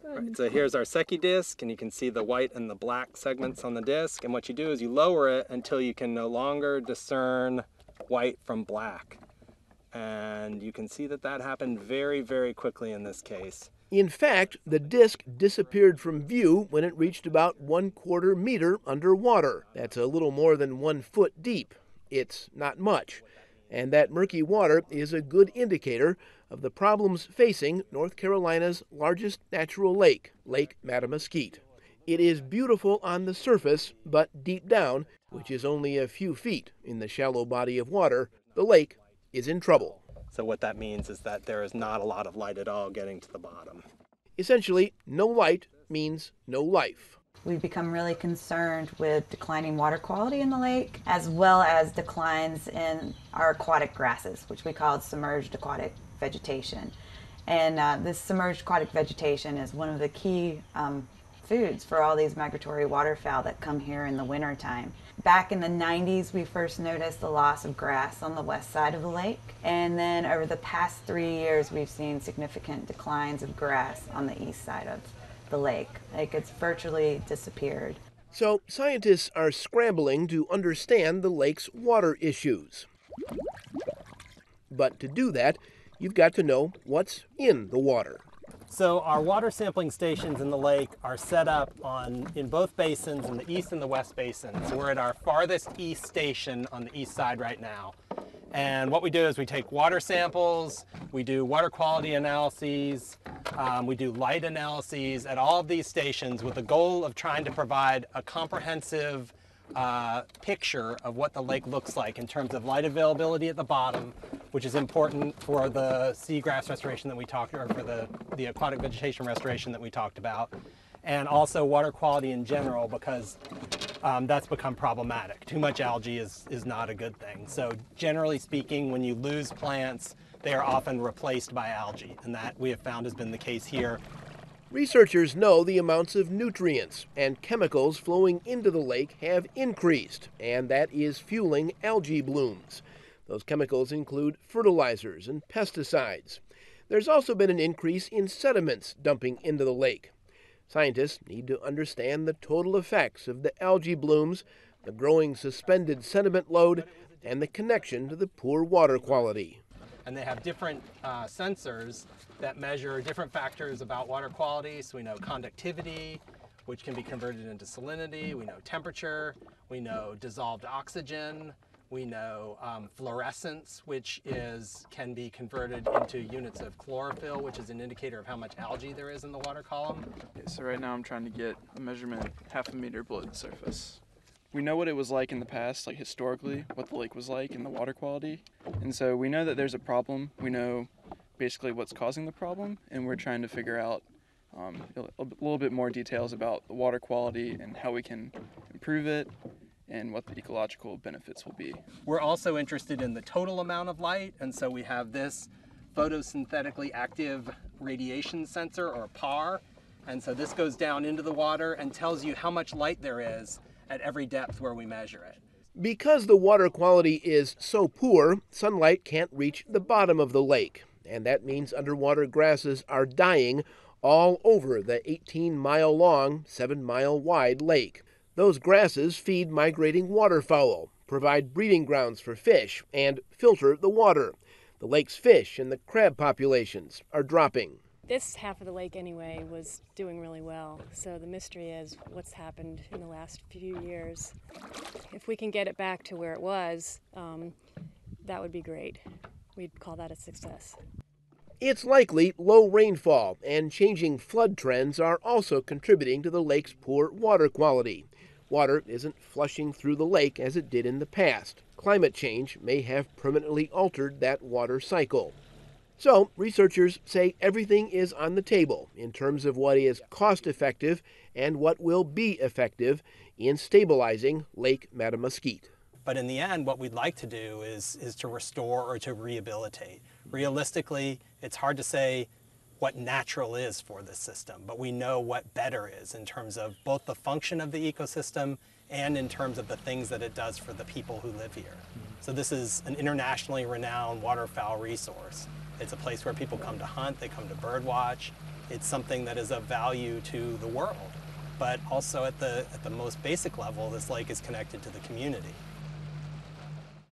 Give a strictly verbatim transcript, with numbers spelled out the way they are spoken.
Right, so here's our Secchi disc, and you can see the white and the black segments on the disc. And what you do is you lower it until you can no longer discern white from black. And you can see that that happened very, very quickly in this case. In fact, the disc disappeared from view when it reached about one quarter meter underwater. That's a little more than one foot deep. It's not much. And that murky water is a good indicator of the problems facing North Carolina's largest natural lake, Lake Mattamuskeet. It is beautiful on the surface, but deep down, which is only a few feet in the shallow body of water, the lake is in trouble. So what that means is that there is not a lot of light at all getting to the bottom. Essentially, no light means no life. We've become really concerned with declining water quality in the lake, as well as declines in our aquatic grasses, which we call submerged aquatic vegetation. And uh, this submerged aquatic vegetation is one of the key um, foods for all these migratory waterfowl that come here in the wintertime. Back in the nineties, we first noticed the loss of grass on the west side of the lake. And then over the past three years, we've seen significant declines of grass on the east side of the lake. Like, it's virtually disappeared. So scientists are scrambling to understand the lake's water issues. But to do that, you've got to know what's in the water. So our water sampling stations in the lake are set up on in both basins, in the east and the west basins. We're at our farthest east station on the east side right now. And what we do is we take water samples, we do water quality analyses, um, we do light analyses at all of these stations with the goal of trying to provide a comprehensive uh, picture of what the lake looks like in terms of light availability at the bottom, which is important for the seagrass restoration that we talked, or for the, the aquatic vegetation restoration that we talked about, and also water quality in general, because um, that's become problematic. Too much algae is, is not a good thing. So generally speaking, when you lose plants, they are often replaced by algae, and that we have found has been the case here. Researchers know the amounts of nutrients and chemicals flowing into the lake have increased, and that is fueling algae blooms. Those chemicals include fertilizers and pesticides. There's also been an increase in sediments dumping into the lake. Scientists need to understand the total effects of the algae blooms, the growing suspended sediment load, and the connection to the poor water quality. And they have different uh, sensors that measure different factors about water quality. So we know conductivity, which can be converted into salinity. We know temperature. We know dissolved oxygen. We know um, fluorescence, which is can be converted into units of chlorophyll, which is an indicator of how much algae there is in the water column. Okay, so right now I'm trying to get a measurement half a meter below the surface. We know what it was like in the past, like historically, what the lake was like and the water quality. And so we know that there's a problem. We know basically what's causing the problem, and we're trying to figure out um, a little bit more details about the water quality and how we can improve it and what the ecological benefits will be. We're also interested in the total amount of light, and so we have this photosynthetically active radiation sensor, or P A R, and so this goes down into the water and tells you how much light there is at every depth where we measure it. Because the water quality is so poor, sunlight can't reach the bottom of the lake, and that means underwater grasses are dying all over the eighteen mile long, seven mile wide lake. Those grasses feed migrating waterfowl, provide breeding grounds for fish, and filter the water. The lake's fish and the crab populations are dropping. This half of the lake anyway was doing really well, so the mystery is what's happened in the last few years. If we can get it back to where it was, um, that would be great. We'd call that a success. It's likely low rainfall and changing flood trends are also contributing to the lake's poor water quality. Water isn't flushing through the lake as it did in the past. Climate change may have permanently altered that water cycle. So, researchers say everything is on the table in terms of what is cost-effective and what will be effective in stabilizing Lake Mattamuskeet. But in the end, what we'd like to do is, is to restore or to rehabilitate. Realistically, it's hard to say what natural is for this system, but we know what better is in terms of both the function of the ecosystem and in terms of the things that it does for the people who live here. So this is an internationally renowned waterfowl resource. It's a place where people come to hunt, they come to bird watch, it's something that is of value to the world. But also at the, at the most basic level, this lake is connected to the community.